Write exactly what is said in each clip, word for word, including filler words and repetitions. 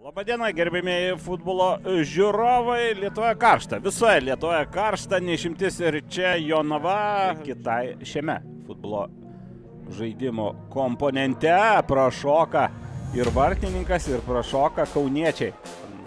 Labadiena, gerbėmieji futbolo žiūrovai. Lietuvoje karšta, visoje Lietuvoje karšta, neišimtis ir čia Jonava. Kitai šiame futbolo žaidimo komponente prašoka ir vartininkas, ir prašoka kauniečiai.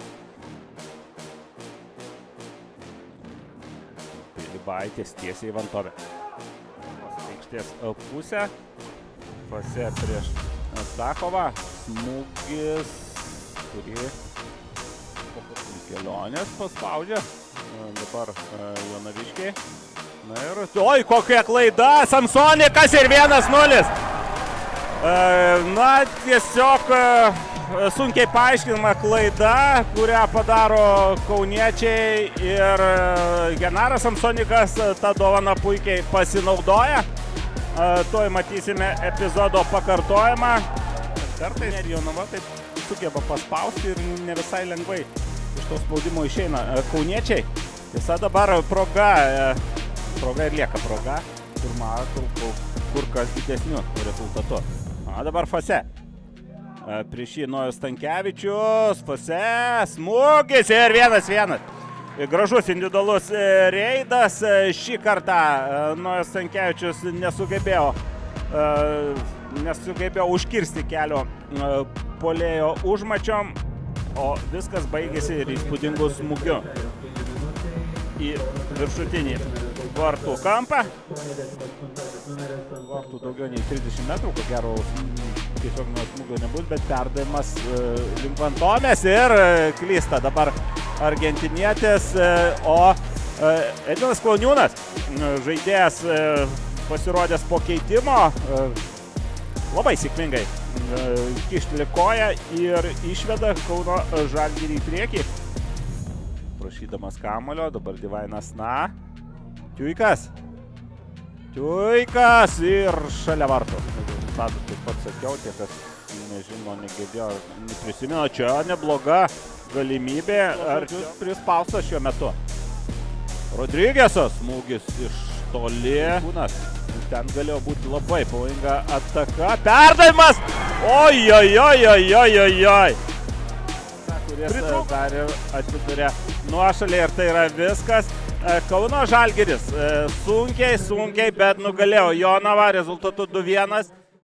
Pilibaitis tiesiai į vantovę. Aikštės pusę. Pase prieš Zakovą. Smūgis, kurį po kelionės paspaudžia. Dabar Jonaviškiai. Na ir... Oi, kokia klaida! Samsonikas ir vienas nulis. Na, tiesiog sunkiai paaiškinama klaida, kurią padaro kauniečiai. Ir Genaras Samsonikas tą dovaną puikiai pasinaudoja. Tuoj matysime epizodo pakartojimą. Kartais Jonava taip sugeba paspausti ir ne visai lengvai iš to spaudimo išeina kauniečiai. Tiesa dabar proga, proga ir lieka proga, pirma kur, kur kas didesniu rezultatu. A, dabar Fase. Prieš jį Nojus Stankevičius, Fase, smūgis ir vienas vienas. Gražus individualus reidas. Šį kartą Nojus Stankevičius nesugebėjo, nesugebėjo užkirsti kelio puolėjo užmačiom, o viskas baigėsi ir įspūdingu smūgiu į viršutinį vartų kampą. Vartų daugiau nei trisdešimt metrų, ko gero tiesiog nuo smūgio nebus, bet perdavimas link vantomės ir klysta dabar argentinietis, o Edvinas Klauniūnas, žaidėjas pasirodęs po keitimo, labai sėkmingai kišteli koją ir išveda Kauno Žalgirį į priekį. Prašydamas kamuolio, dabar Divainas Na. Tiuikas. Tiuikas ir šalia vartų. Rezultatų taip pat sakiau, tie kas nežino, negirdėjo, neprisimino. Čia nebloga galimybė, ar prispaustas šiuo metu. Rodrigesas, smūgis iš toli. Ten galėjo būti labai pavojinga ataka. Perdavimas! Oi, oi, oi, oi, oi, oi, oi. Kuris dar ir atsiduria nuošalė ir tai yra viskas. Kauno Žalgiris sunkiai, sunkiai, bet nugalėjo Jonavą rezultatu du vienas.